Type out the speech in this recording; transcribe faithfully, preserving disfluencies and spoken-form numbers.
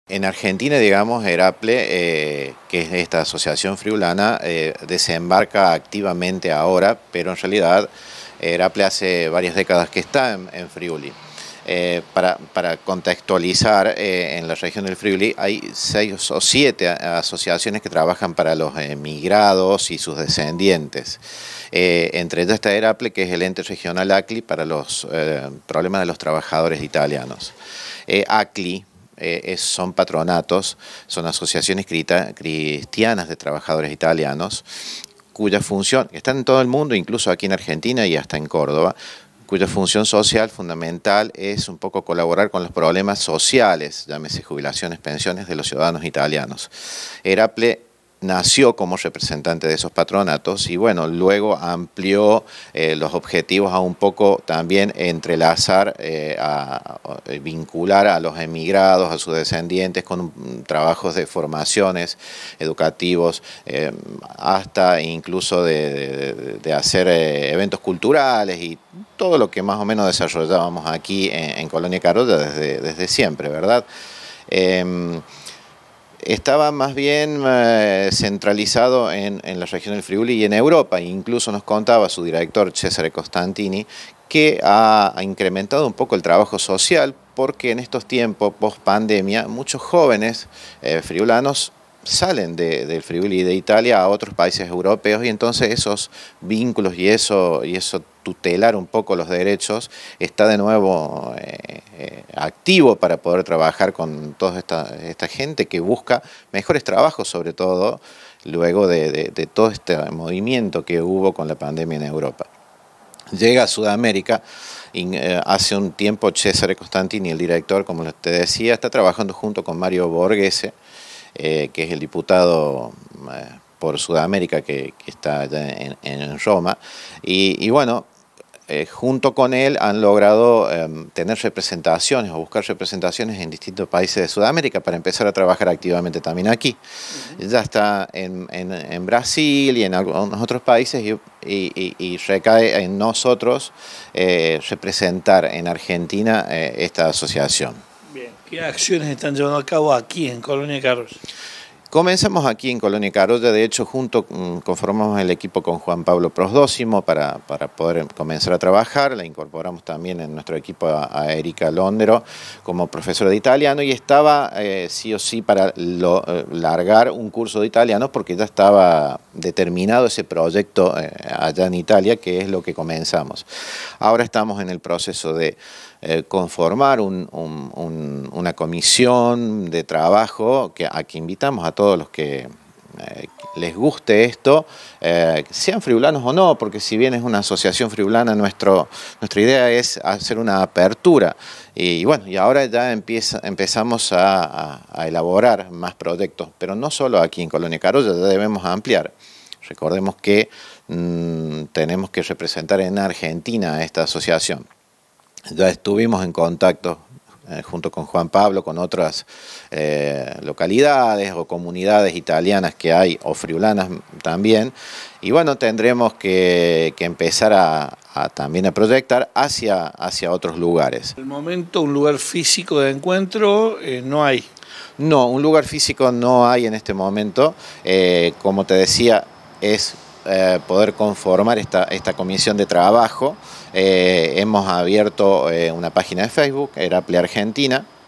En Argentina, digamos, Eraple, eh, que es esta asociación friulana, eh, desembarca activamente ahora, pero en realidad Eraple hace varias décadas que está en, en Friuli. Eh, para, para contextualizar, eh, en la región del Friuli hay seis o siete asociaciones que trabajan para los emigrados y sus descendientes. Eh, entre ellas está Eraple, que es el ente regional A C L I para los eh, problemas de los trabajadores italianos. Eh, A C L I eh, es, son patronatos, son asociaciones cristianas de trabajadores italianos, cuya función, que están en todo el mundo, incluso aquí en Argentina y hasta en Córdoba, cuya función social fundamental es un poco colaborar con los problemas sociales, llámese jubilaciones, pensiones de los ciudadanos italianos. Eraple nació como representante de esos patronatos y bueno, luego amplió eh, los objetivos a un poco también entrelazar, eh, a, a vincular a los emigrados, a sus descendientes con um, trabajos de formaciones educativos, eh, hasta incluso de, de, de hacer eh, eventos culturales y todo lo que más o menos desarrollábamos aquí en, en Colonia Carolla desde, desde siempre, ¿verdad? Eh, Estaba más bien eh, centralizado en, en la región del Friuli y en Europa. Incluso nos contaba su director, Cesare Costantini, que ha, ha incrementado un poco el trabajo social porque en estos tiempos, post pandemia, muchos jóvenes eh, friulanos salen de, del Friuli y de Italia a otros países europeos y entonces esos vínculos y eso, y eso tutelar un poco los derechos está de nuevo eh, eh, activo para poder trabajar con toda esta, esta gente que busca mejores trabajos, sobre todo luego de, de, de todo este movimiento que hubo con la pandemia en Europa. Llega a Sudamérica y eh, hace un tiempo Cesare Costantini, el director, como te decía, está trabajando junto con Mario Borghese, Eh, que es el diputado eh, por Sudamérica que, que está allá en, en Roma, y, y bueno, eh, junto con él han logrado eh, tener representaciones o buscar representaciones en distintos países de Sudamérica para empezar a trabajar activamente también aquí. Uh-huh. Ya está en, en, en Brasil y en algunos otros países y, y, y recae en nosotros eh, representar en Argentina eh, esta asociación. Bien. ¿Qué acciones están llevando a cabo aquí en Colonia Carolla? Comenzamos aquí en Colonia Carolla, de hecho junto conformamos el equipo con Juan Pablo Prosdócimo para, para poder comenzar a trabajar, la incorporamos también en nuestro equipo a, a Erika Londero como profesora de italiano y estaba eh, sí o sí para lo, eh, largar un curso de italiano porque ya estaba determinado ese proyecto eh, allá en Italia, que es lo que comenzamos. Ahora estamos en el proceso de Eh, conformar un, un, un, una comisión de trabajo que, a que invitamos a todos los que eh, les guste esto, eh, sean friulanos o no, porque si bien es una asociación friulana, nuestro, nuestra idea es hacer una apertura. Y, y bueno, y ahora ya empieza, empezamos a, a, a elaborar más proyectos, pero no solo aquí en Colonia Carolla, ya debemos ampliar. Recordemos que mmm, tenemos que representar en Argentina a esta asociación. Ya estuvimos en contacto eh, junto con Juan Pablo con otras eh, localidades o comunidades italianas que hay, o friulanas también, y bueno, tendremos que, que empezar a, a también a proyectar hacia, hacia otros lugares. Al momento un lugar físico de encuentro eh, no hay. No, un lugar físico no hay en este momento, eh, como te decía, es eh, poder conformar esta, esta comisión de trabajo. Eh, hemos abierto eh, una página de Facebook, Eraple Argentina,